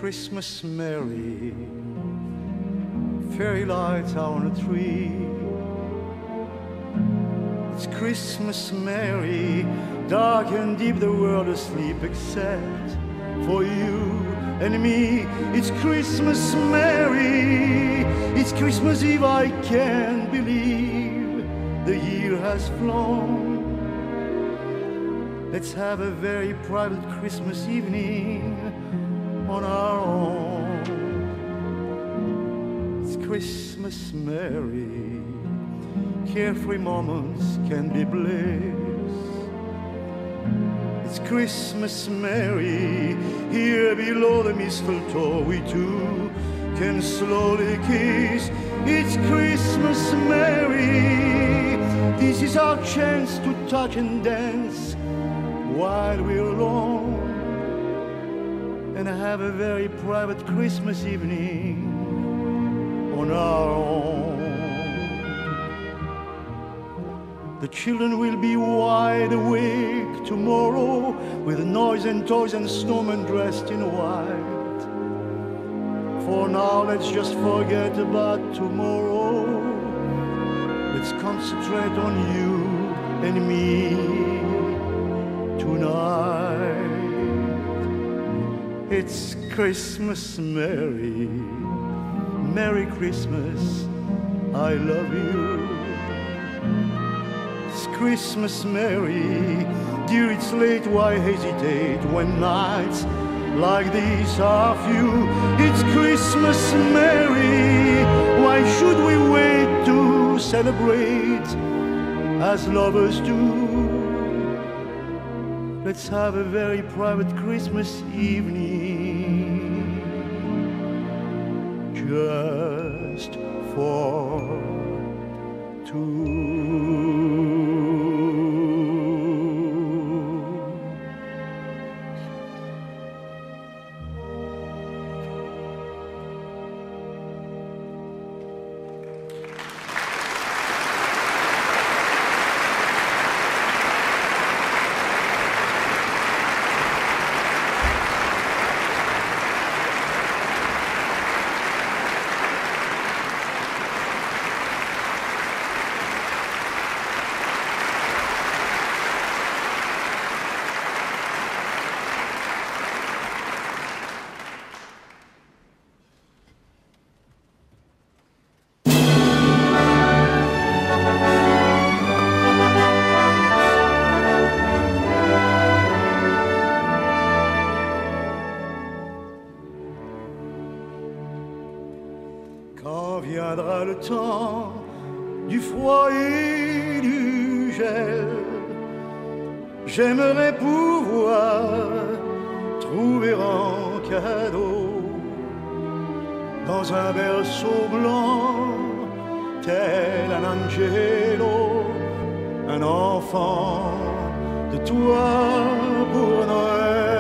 Christmas merry, fairy lights are on a tree. It's Christmas merry, dark and deep, the world asleep except for you and me. It's Christmas merry, it's Christmas Eve, I can't believe the year has flown. Let's have a very private Christmas evening on our own. It's Christmas merry, carefree moments can be bliss. It's Christmas merry, here below the mistletoe we two can slowly kiss. It's Christmas merry, this is our chance to touch and dance while we're alone, and have a very private Christmas evening on our own. The children will be wide awake tomorrow, with noise and toys and snowmen dressed in white. For now, let's just forget about tomorrow. Let's concentrate on you and me tonight. It's Christmas merry, Merry Christmas, I love you. It's Christmas merry, dear, it's late, why hesitate when nights like these are few? It's Christmas merry, why should we wait to celebrate as lovers do? Let's have a very private Christmas evening just for two. Quand viendra le temps du froid et du gel, j'aimerais pouvoir trouver en cadeau dans un berceau blanc, tel un angelo, un enfant de toi pour Noël.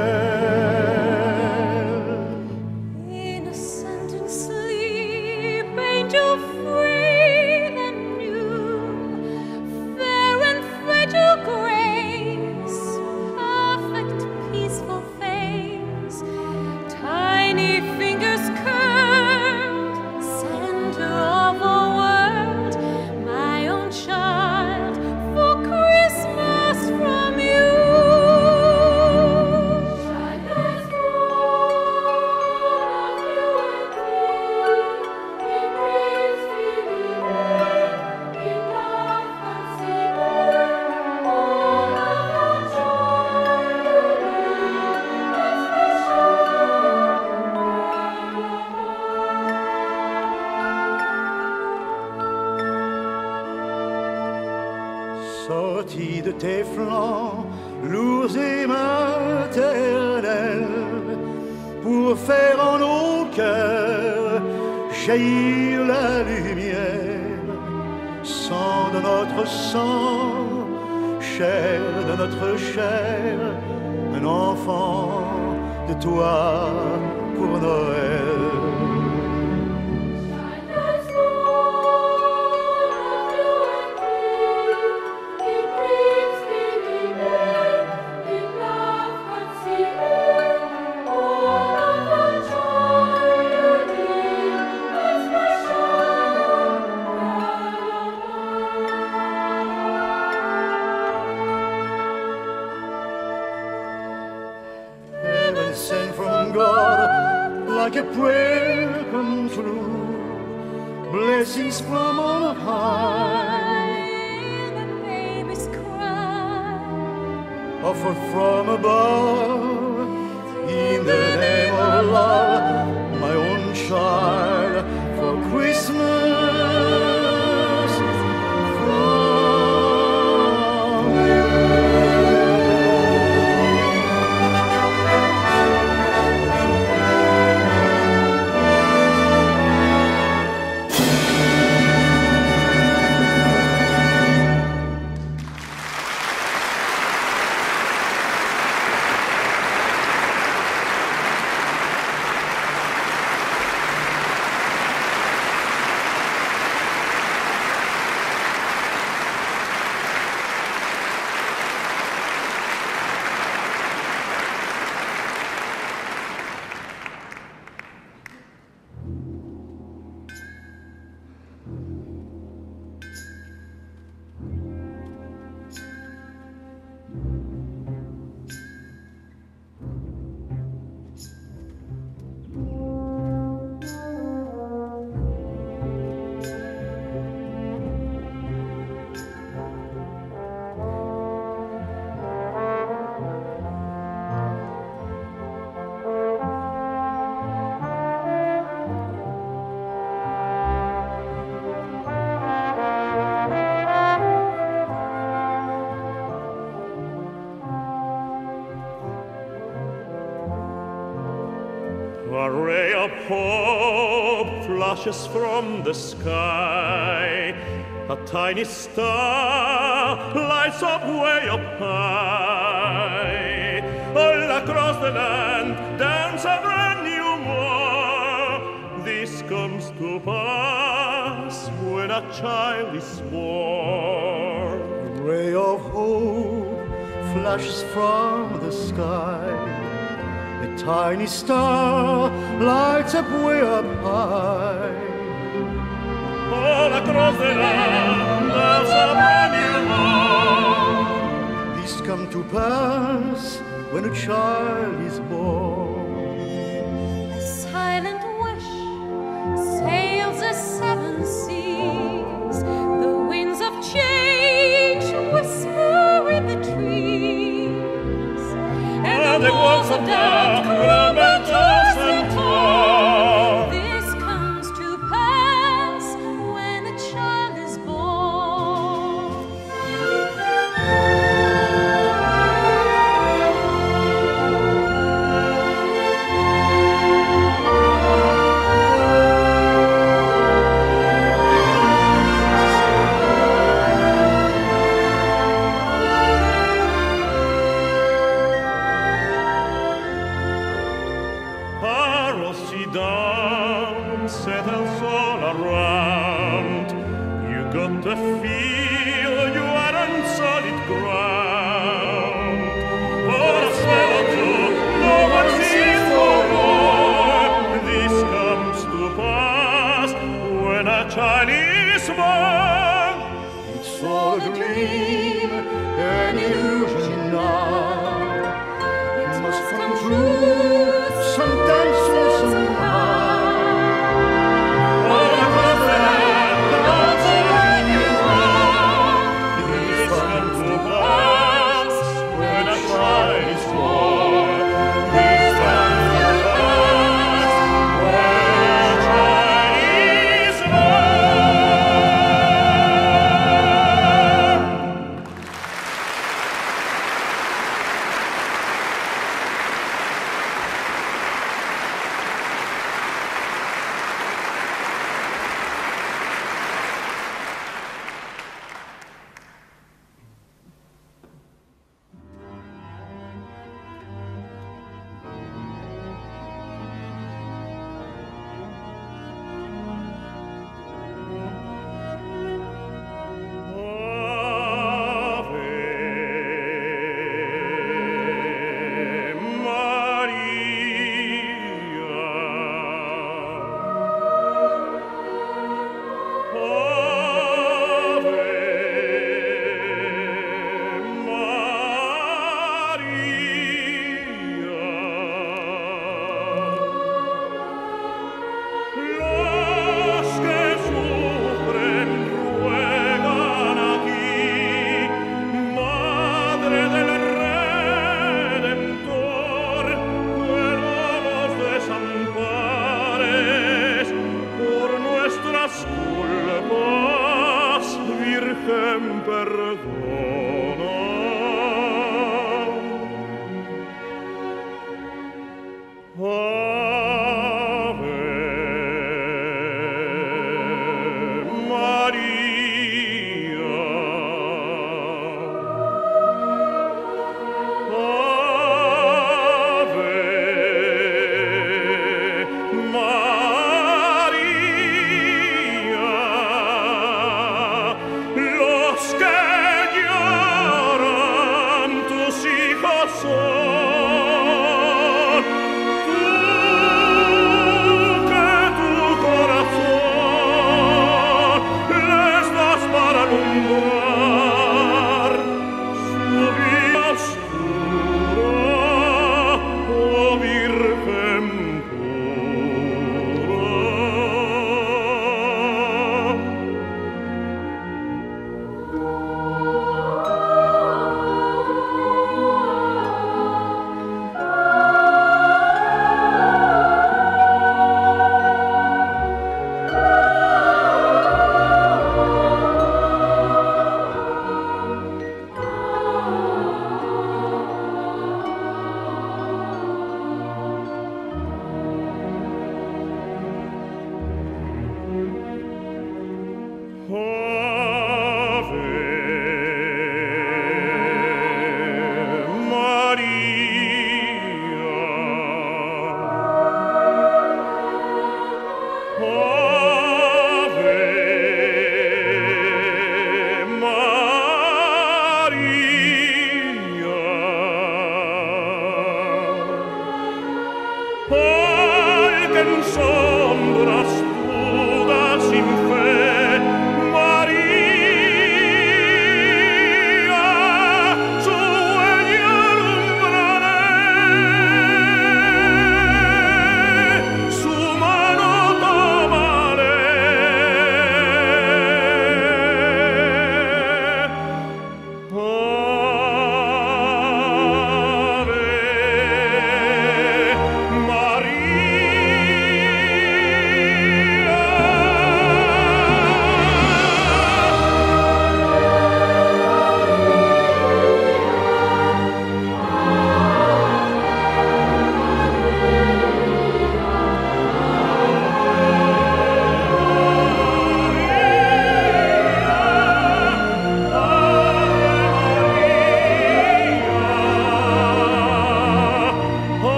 Sortis de tes flancs lourds et maternels, pour faire en nos cœurs jaillir la lumière. Sang de notre sang, chair de notre chair, un enfant de toi pour Noël. Oh, prayer come true. Blessings from on high, the baby's cry, offered from above, in the name of love, my own child, for Christmas from you. A ray of hope flashes from the sky. A tiny star lights up way up high. All across the land dance a brand new morn. This comes to pass when a child is born. A ray of hope flashes from the sky. A tiny star lights up way up high. All across the land there's a brand new morn. This come to pass when a child is born. a silent wish sails the seven seas. The winds of change whisper in the trees, and the walls of doubt crumble toss and torn. This comes to pass when a child is born. Rosy dawn settles all around. You got to feel you are on solid ground. For a spell or two, no one sees for more. This comes to pass when a child is born. It's all a dream, an illusion now. It must come true sometimes or somehow. All across the land, God's a brand new morn. This comes to pass when a child is born. This comes to pass when a child is born. perdona. Ave Maria, Ave Maria, los que lloran tus hijos son, tú que tu corazón les das para alumbrar su vida oscura, oh Virgen pura. Porque en sombras dudas sin fe, María.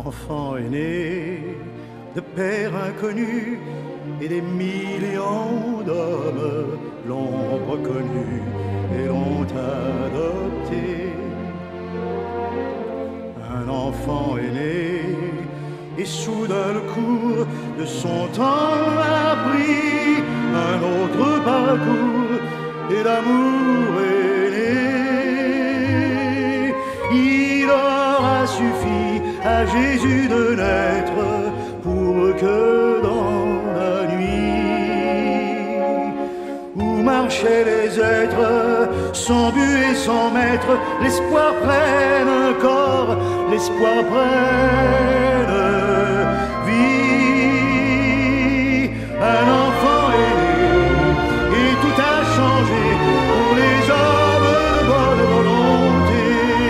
enfant est né de père inconnu et des millions d'hommes l'ont reconnu et l'ont adopté. Un enfant est né et soudain le cours de son temps a pris un autre parcours et l'amour est né. Il aura suffi à Jésus de naître pour que dans la nuit où marchaient les êtres sans but et sans maître, l'espoir prenne un corps, l'espoir prenne vie. Un enfant est né et tout a changé pour les hommes de bonne volonté.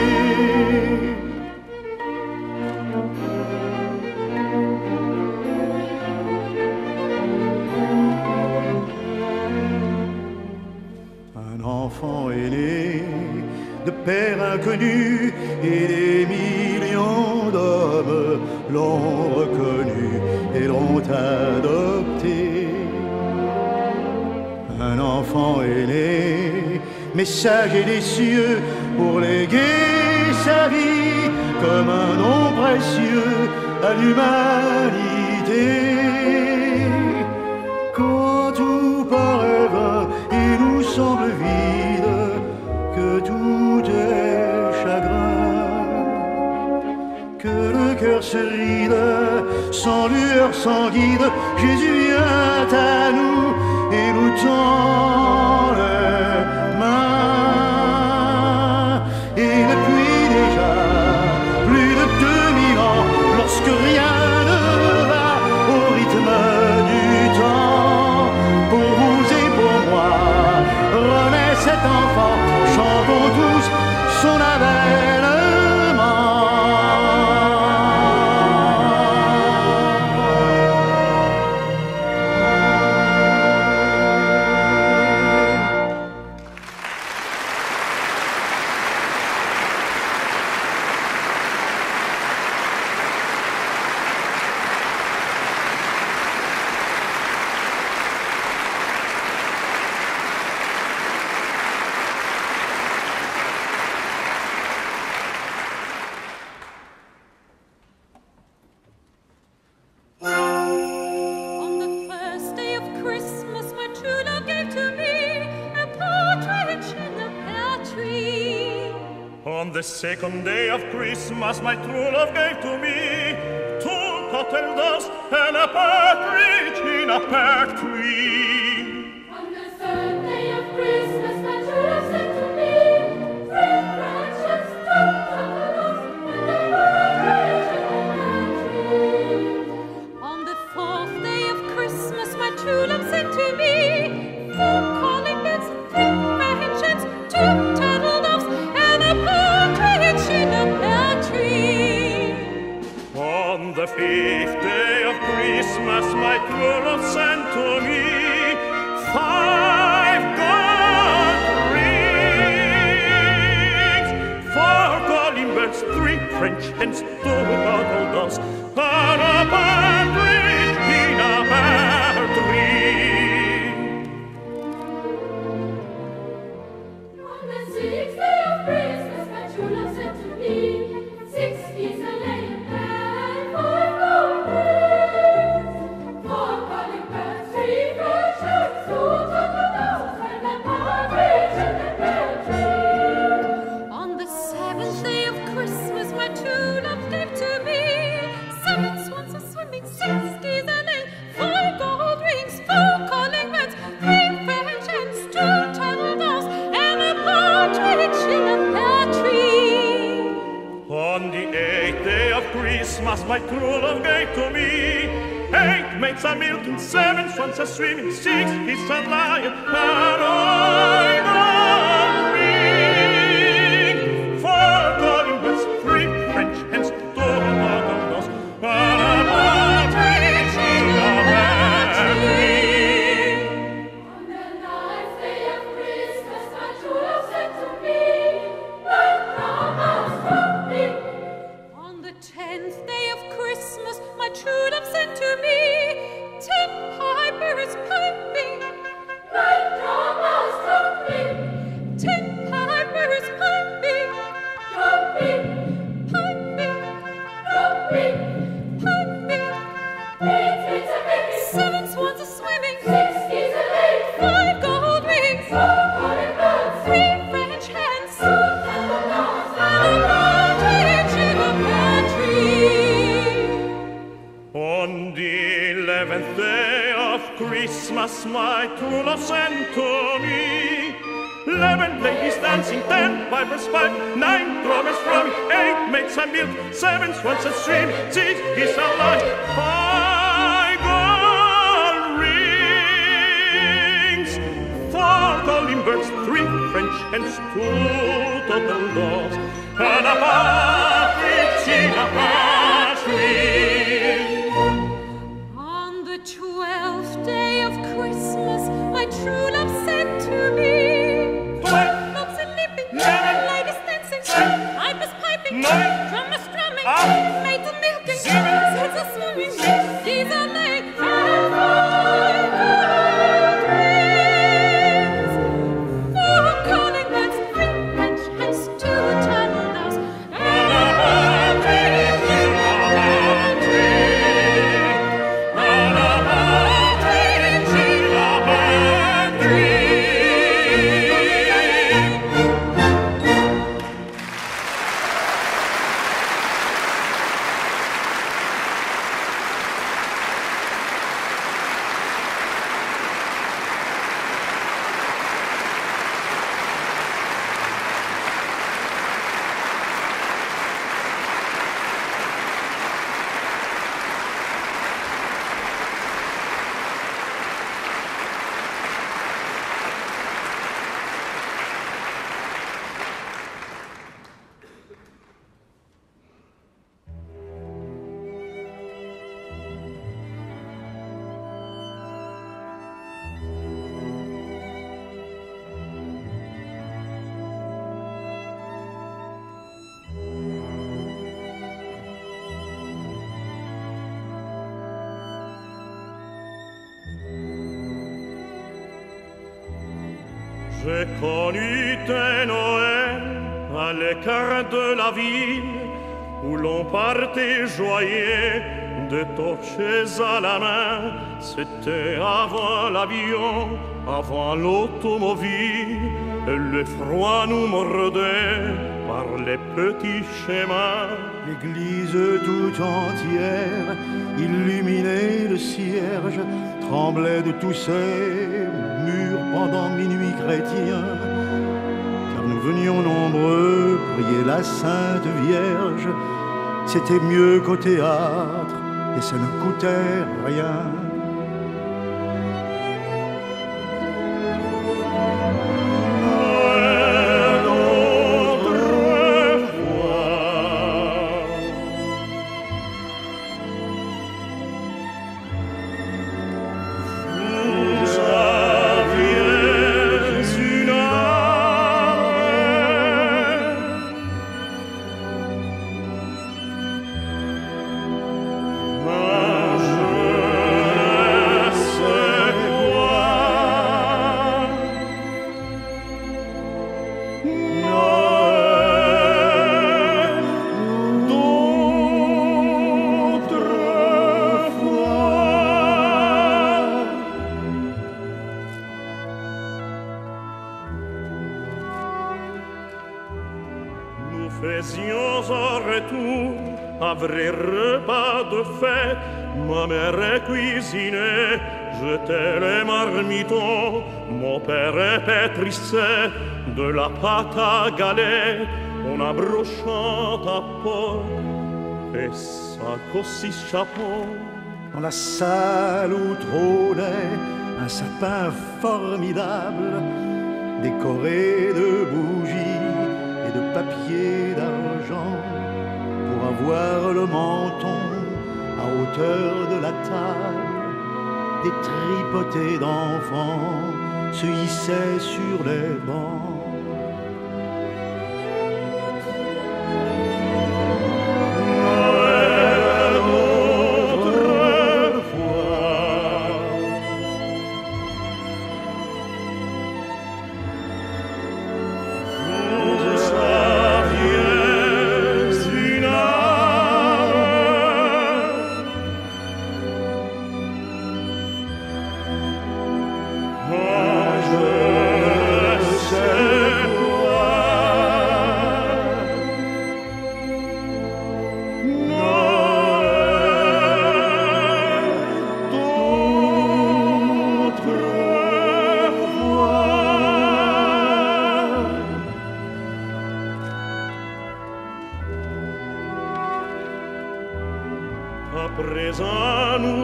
Un enfant est né de père inconnu et des millions d'hommes l'ont reconnu et l'ont adopté. Un enfant est né, messager des cieux pour léguer sa vie comme un don précieux à l'humanité. Quand tout paraît vain, il nous semble vide, que tout est chagrin, que le cœur se ride, sans lueur, sans guide, Jésus vient à nous et nous tend les mains. Et depuis déjà plus de 2000 ans, lorsque rien ne va au rythme du temps, pour vous et pour moi, renaît cet enfant, chantons tous son avènement. On the second day of Christmas, my true love gave to me 2 turtle doves and a partridge in a pear tree. On the third day of Christmas, my true love sent to me 3 branches, 2 turtle doves, and a partridge in a pear tree. On the fourth day of Christmas, my true love sent to me 4 calling birds, 3 pigeons, 2 turtle doves, and a partridge in a pear tree. On the 5th day of Christmas, my true love sent to me 5 gold rings, 4 calling birds, 3 French hens, 2 turtle doves, and a partridge in a pear tree. On the 6th day of Christmas, my true love sent to me 6 geese a laying and 5 gold rings, 4 calling birds, 3 French hens, 2 turtle doves, and a partridge in a pear tree. On the 7th day of Christmas, my true love gave to me 7 swans a swimming, 6 geese a laying, 5 gold rings, 4 calling birds, 3 French hens, 2 turtle doves, and a partridge in a pear tree. On the 8th day of Christmas, my true love gave to me 8 maids a milking, 7 swans a swimming, 6 geese a lying, and I ring. 4 calling birds, 3 French hens, 2 turtle doves, and a partridge in a pear tree. On the 9th day of Christmas, my true love sent to me 9 brown mouse from me. On the 10th day of me. 10 pipers piping, 9 drummers drumming. 10 pipers piping, drumming, piping, drumming, piping. 8 waits are making, 7 swans are swimming, 6 geese are laying, 5 gold rings, 4 golden birds, 3 French hens, 2 temple dogs, and a partridge in a pear tree. On the 11th day of Christmas, my true love sent to me 11 ladies dancing, 10 pipers pipe, 9 drummers drumming, 8 maids and milk, 7 swans a swim, 6 geese a lie, 5 gold rings, 4 golden birds, 3 French hens, 2 turtle doves, and a partridge in a pear tree. On the 12th day of Christmas, my true love sent to me 12 folks a leaping, 11 ladies dancing, 5 pipers piping, 9 drummers drumming, 8 maids a milking, 7 swans a swimming, 6 geese a laying, and 5 gold rings, 4 calling birds, 3 French hens, 2 turtle doves, and a partridge in a pear tree. And a partridge in a pear tree. J'ai connu tes Noëls à l'écart de la ville où l'on partait joyeux de torches à la main. C'était avant l'avion, avant l'automobile, et le froid nous mordait par les petits chemins. L'église tout entière, illuminée de cierges, tremblait de tous ces murs pendant minuit chrétien. Car nous venions nombreux prier la Sainte Vierge. C'était mieux qu'au théâtre et ça ne coûtait rien. Faisions au retour un vrai repas de fête. Ma mère cuisinait, jetait les marmitons. Mon père pétrissait de la pâte à galette en abrochant à porc et sa cassis chapeau. Dans la salle où trônait un sapin formidable, décoré de bougies et de papier d'argent, pour avoir le menton à hauteur de la table, des tripotés d'enfants se hissaient sur les bancs.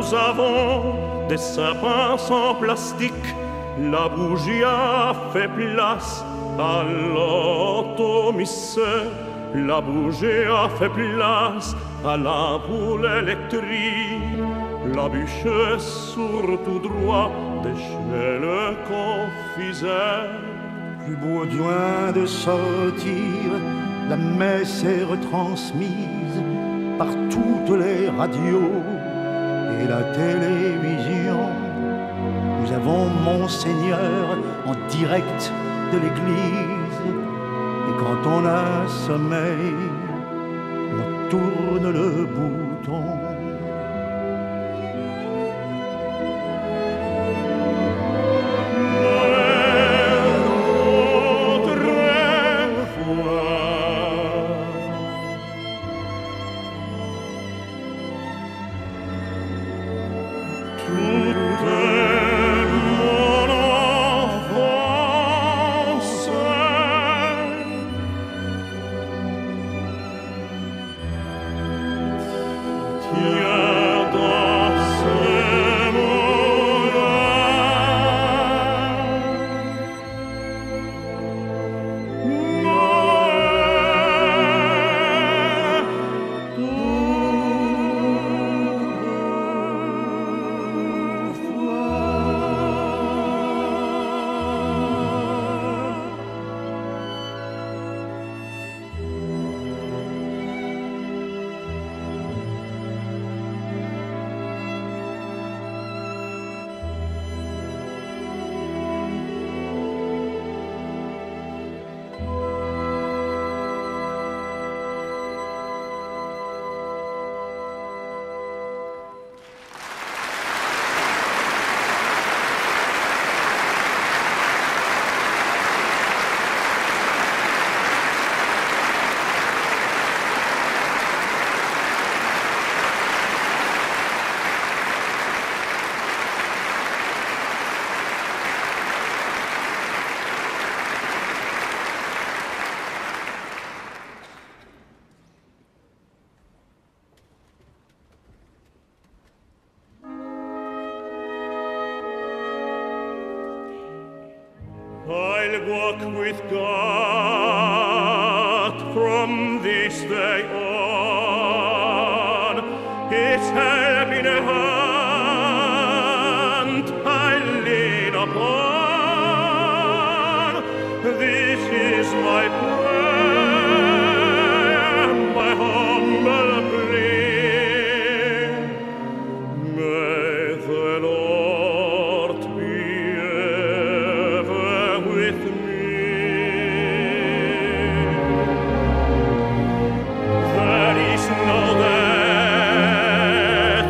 nous avons des sapins en plastique. La bougie a fait place à l'automisse. La bougie a fait place à l'ampoule électrique. La bûche sur tout droit déchait le confiseur. Plus besoin de sortir, la messe est retransmise par toutes les radios et la télévision. Nous avons Monseigneur en direct de l'église. Et quand on a sommeil, on tourne le bouton. I'll walk with God from this day on. His help in a hand I'll lean upon. This is my prayer, my humble plea. May the Lord be ever with me. There is no death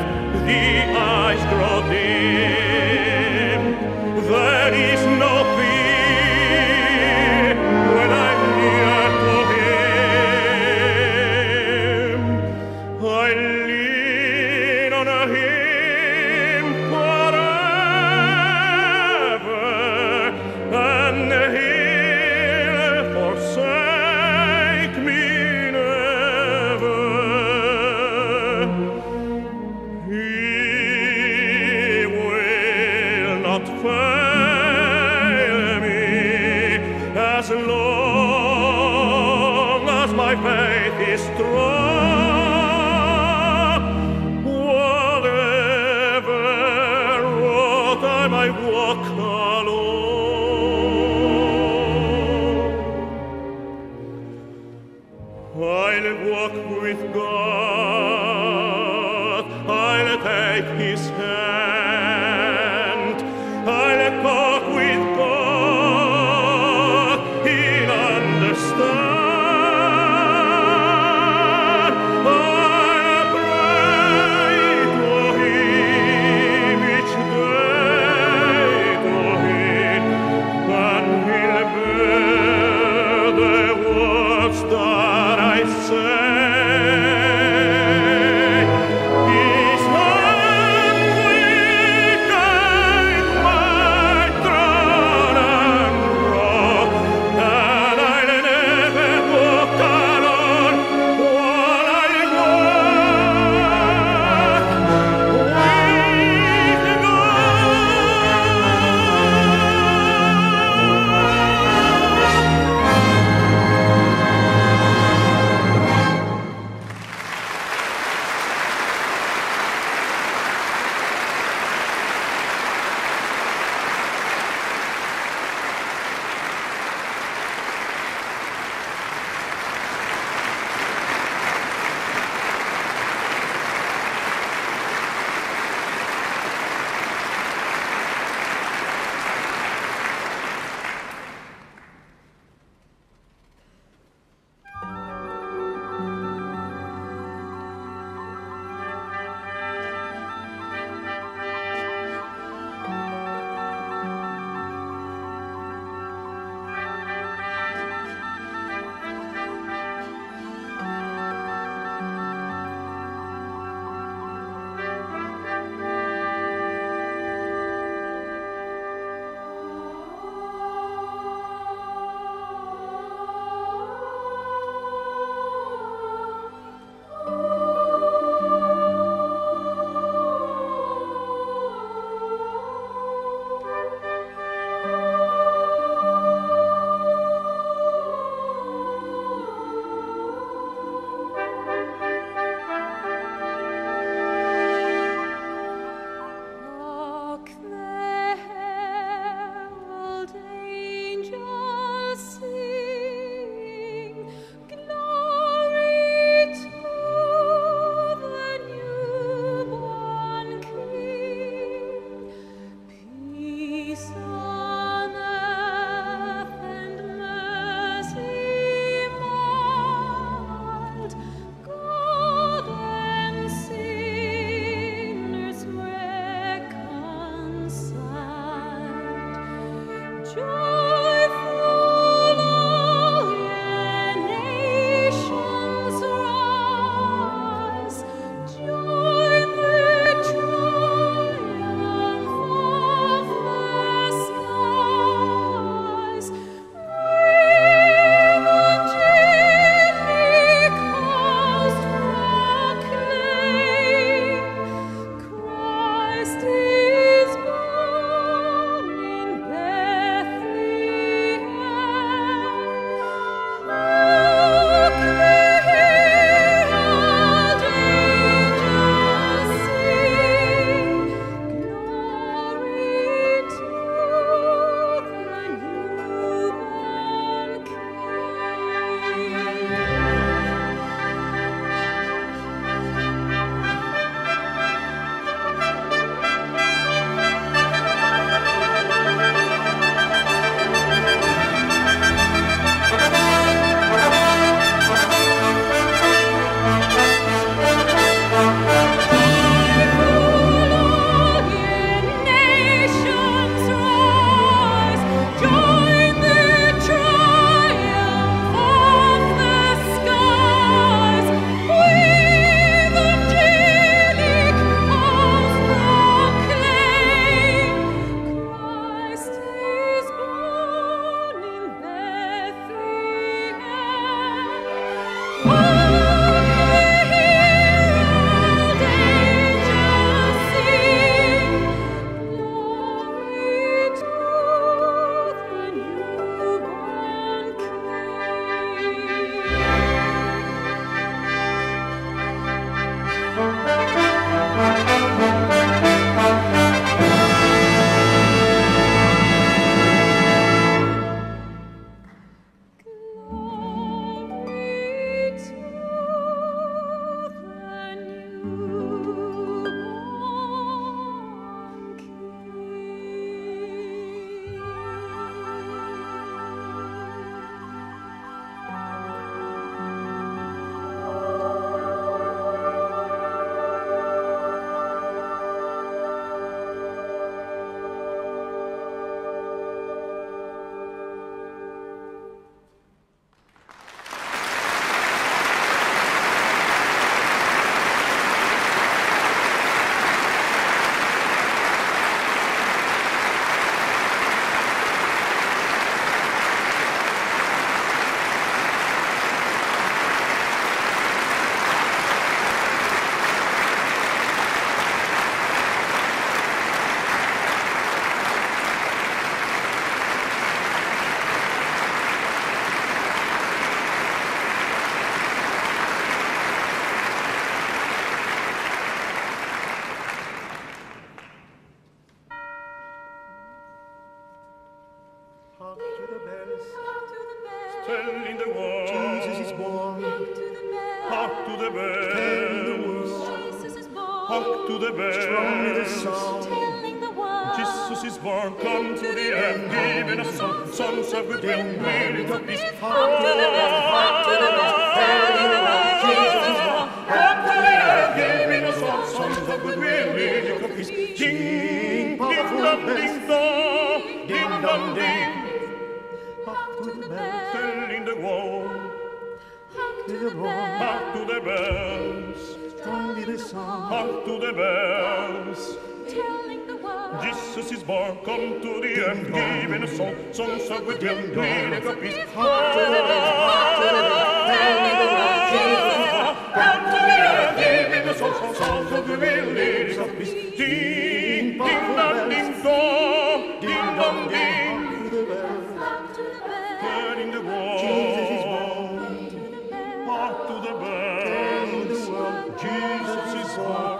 Hark to the bells. Tell in the world. Jesus is born. Hark to the bells. Tell in the world. Hark to the bells. Strongly the sound. Jesus is born, come to the end, giving us songs of good will, lyrics of peace. Hark to the bells. Hark to the bells. Tell in the world. Jesus is born. Come to the end, giving us songs of good will, lyrics of peace. Ding, ding, dong, ding, dong, ding, dong, ding. Hark to the bells. Tell in the world. To the world. Hark to the bells. Strongly the sound. Hark to the bells. Jesus is born, come to the end, giving us songs of good will, lyrics of peace. Hark to the bells. Hark to the bells. Tell in the world. Jesus is born. Come to the end, giving us songs of good will, lyrics of peace. Ding, ding, dong, ding, dong, ding, dong, ding. To the bells. Turning the world. Jesus is born. Hark to the In the bells. world. Jesus is born.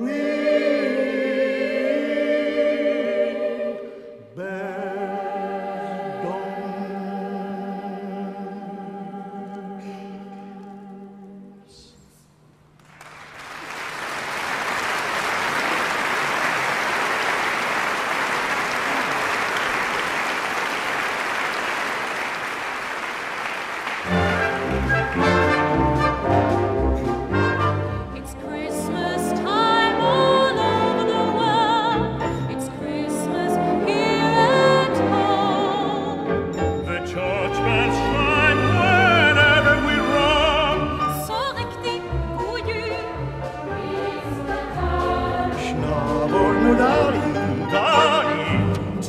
Ring bells dong. It's Christmas time all over the world. It's Christmas here at home. The church bells chime whenever we roam. Så riktigt god jul. Schnabel nu dali. Dali,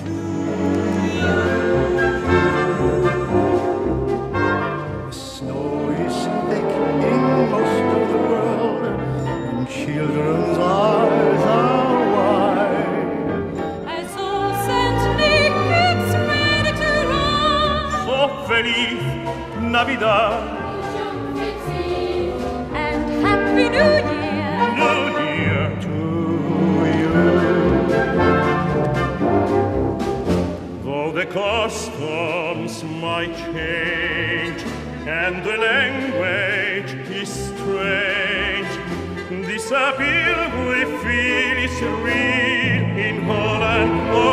The snow is thick in most of the world, and children's eyes are wide. As old Saint Nick gets ready to run. so feliz Navidad, And Happy New Year. New Year. To you, Though the customs might change and the language is strange, this appeal we feel is real in Holland or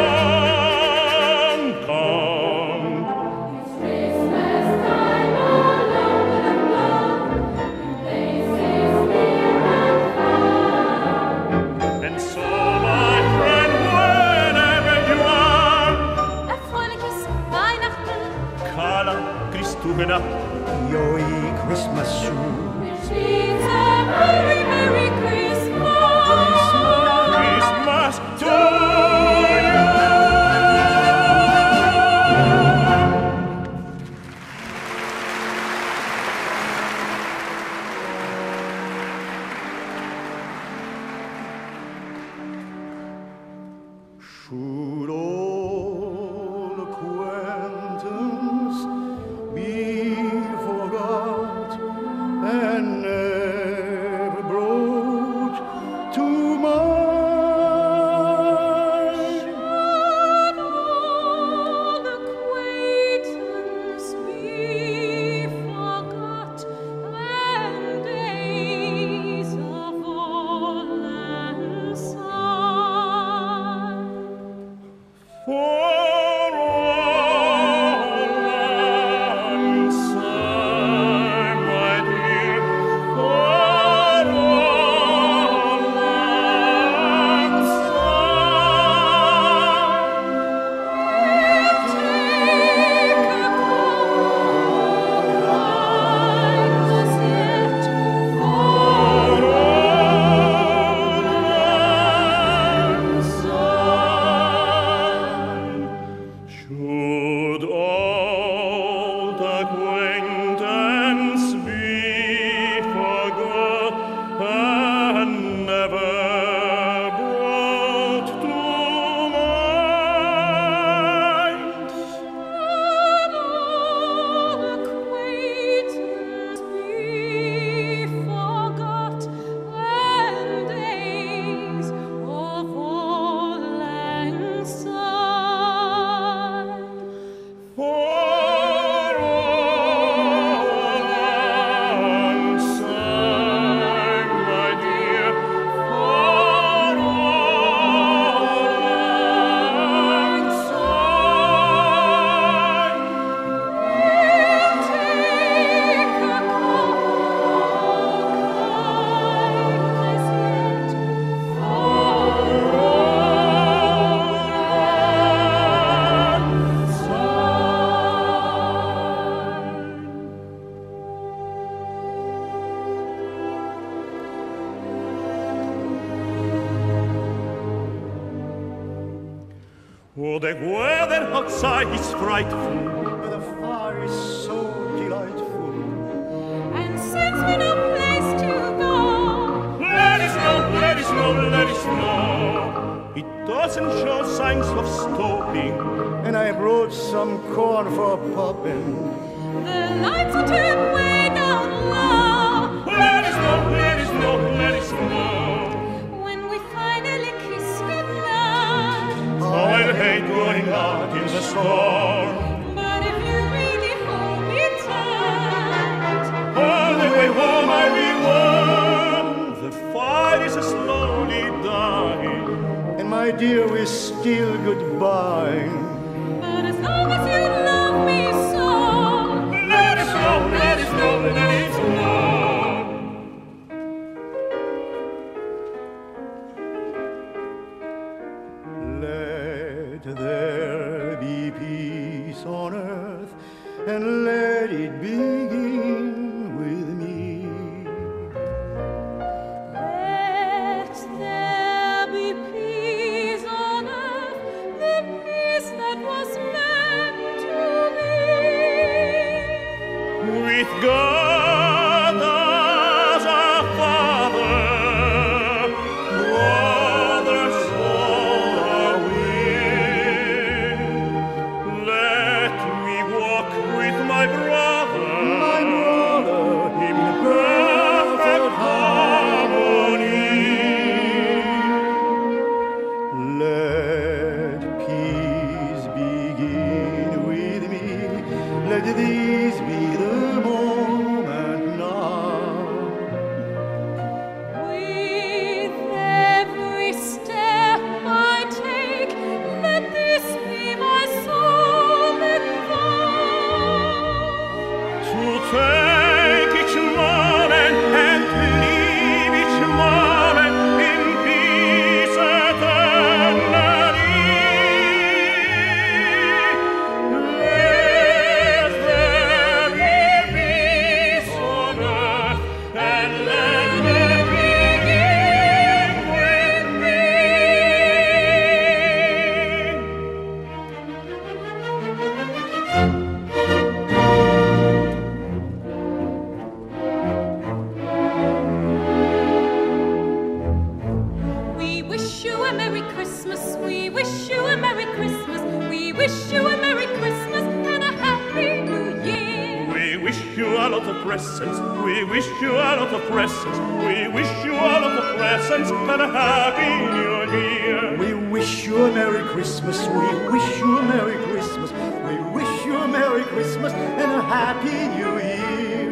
Hong Kong. Christmas time all over the world. Places near and far. And so, my friend, wherever you are, Erfreuliches Weihnachten. Kala Christugena, Yoi Christmas shoe. Which means a very Merry Christmas. Christmas to you. Should old acquaintance be forgot and never brought to mind? Should all acquaintance be forgot, and days of old lang syne? For the weather outside is frightful, but the fire is so delightful. And since we no place to go, let it snow, let it snow, let it snow. It doesn't show signs of stopping. And I brought some corn for popping. the lights are turned way down low. Let it snow, let it snow, let it snow. When we finally kiss goodnight, I'll hate going out in the storm. but if you really hold me tight, All the way home I'll be warm. The fire is slowly dying. And my dear, we're still goodbye. but as long as you love me so, Let it snow, let it snow, let it snow. Let there be peace on earth, and let it begin with me. let there be peace on earth, the peace that was meant to be. With God as our Father, brothers all are we. Let me walk with my brother, In in perfect harmony. Let peace begin with me. Let this be the moment now. With every step I take, let this be my solemn vow. To take each moment and live each moment in peace eternally. Let there be peace on earth, and let it begin with me. We wish you a Merry Christmas. We wish you a Merry Christmas. We wish you a Merry Christmas and a Happy New Year. We wish you a lot of presents. We wish you a lot of presents. We wish you a lot of presents and a happy new year. We wish you a Merry Christmas. We wish you a Merry Christmas. We wish you a Merry Christmas and a Happy New Year.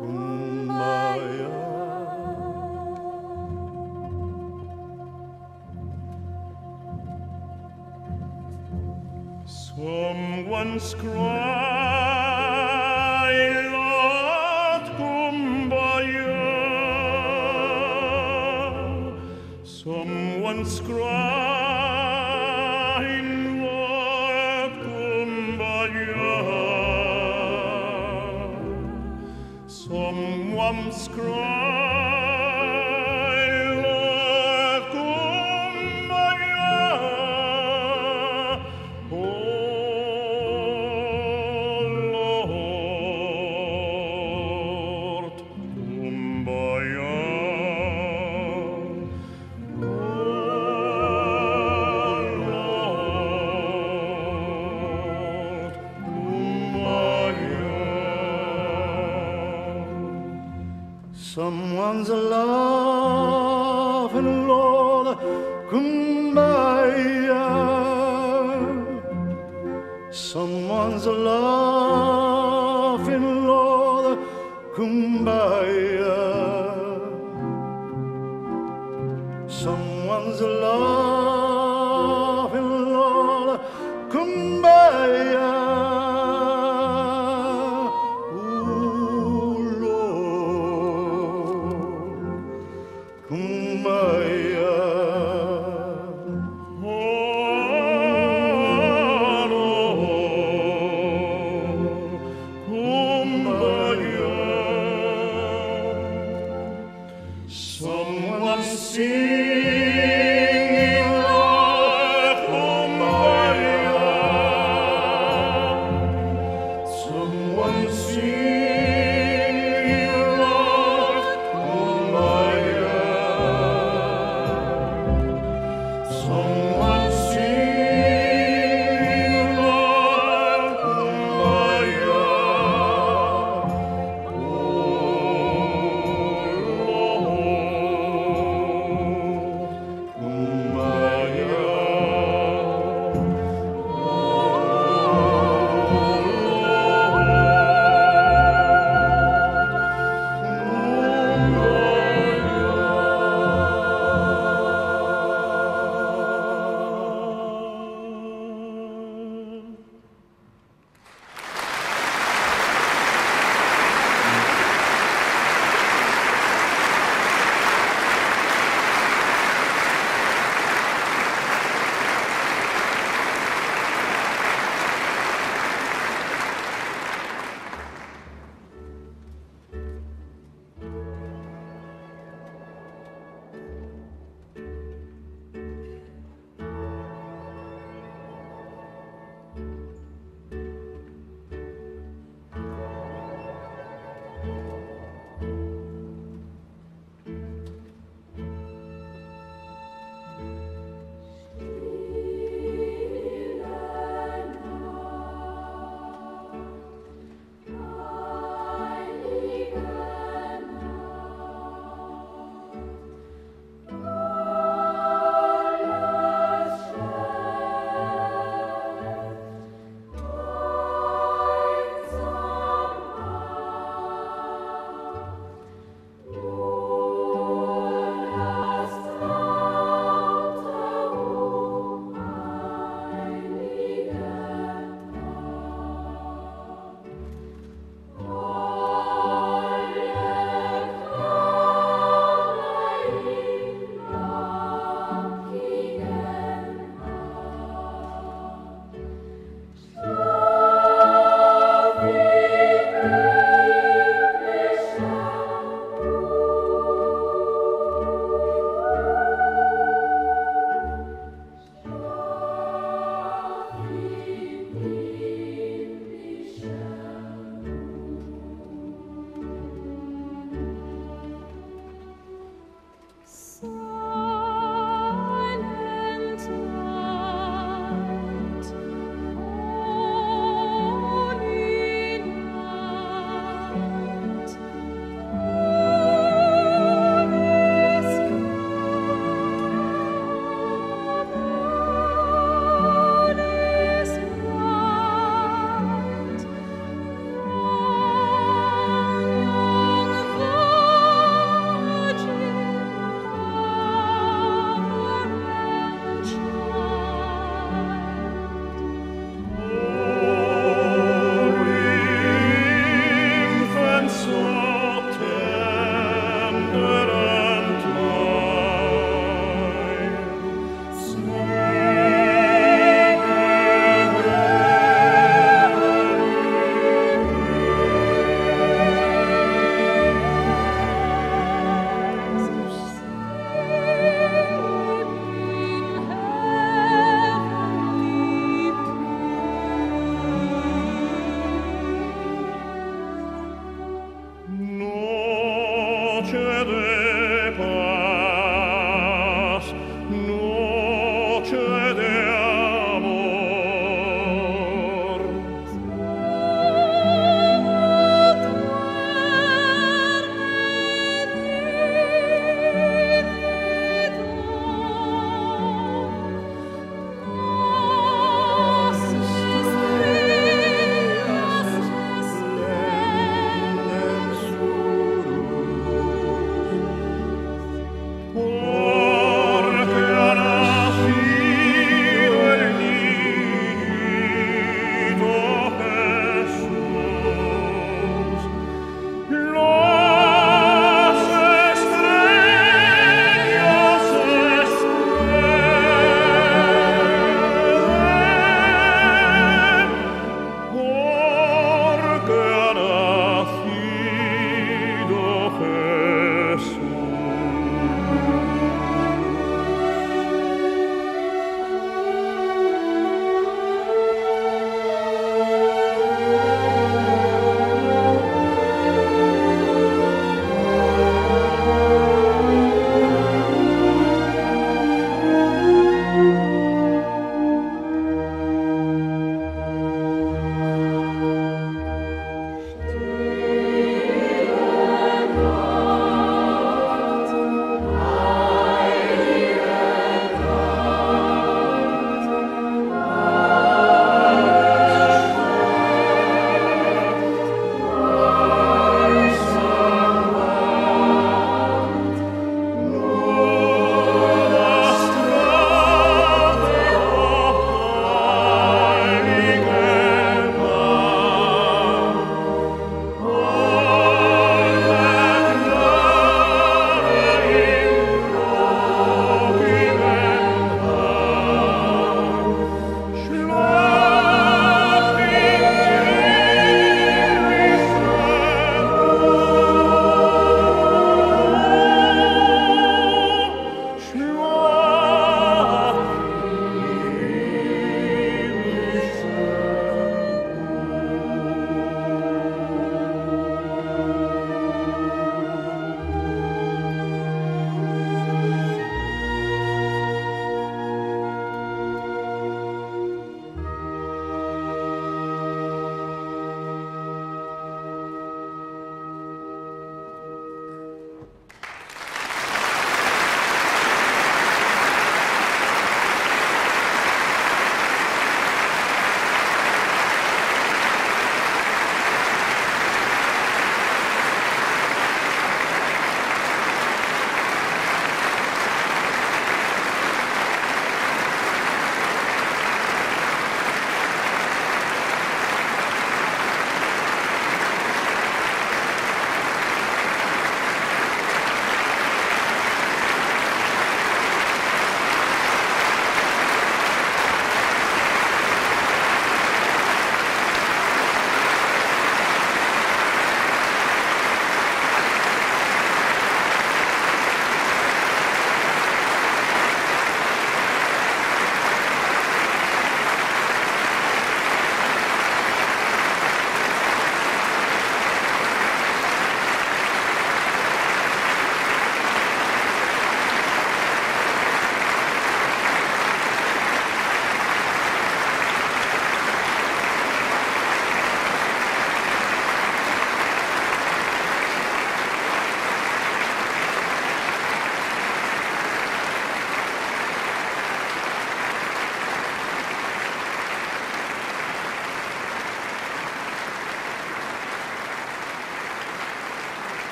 kumbaya. Someone's crying out kumbaya. Someone's crying out kumbaya. Someone's crying out kumbaya. Oh Lord, kumbaya. Oh Lord, kumbaya. Someone's laughing, Lord, kumbaya. Someone's laughing, Lord, kumbaya. Someone's laughing, Lord, kumbaya. Ooh, Lord, kumbaya. Oh Lord, kumbaya. Someone singing, Lord, kumbaya. Someone singing.